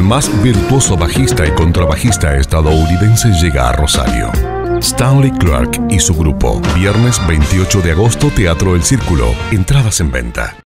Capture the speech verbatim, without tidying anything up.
más virtuoso bajista y contrabajista estadounidense llega a Rosario. Stanley Clarke y su grupo. Viernes veintiocho de agosto, Teatro El Círculo. Entradas en venta.